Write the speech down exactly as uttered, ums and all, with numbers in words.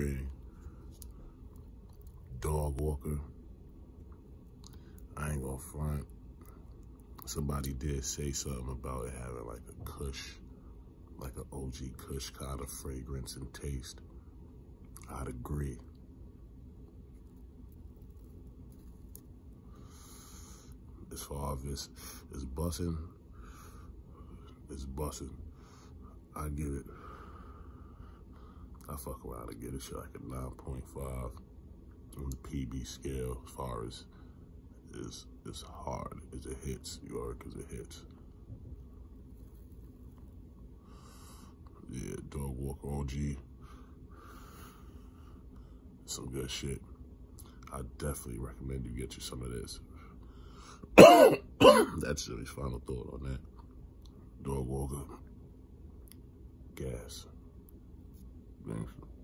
rating. Dog WalkeR. I ain't gonna front. Somebody did say something about it having like a Kush, like an O G Kush kind of fragrance and taste. I'd agree. As far as this, it's bussin', it's bussin'. I give it, I fuck around and get it shit like a nine point five on the P B scale. As far as is it's hard as it hits, you heard, cause it hits. Yeah, Dog WalkeR O G. Some good shit. I definitely recommend you get you some of this. That's Jimmy's final thought on that. Dog WalkeR. Gas. Thanks.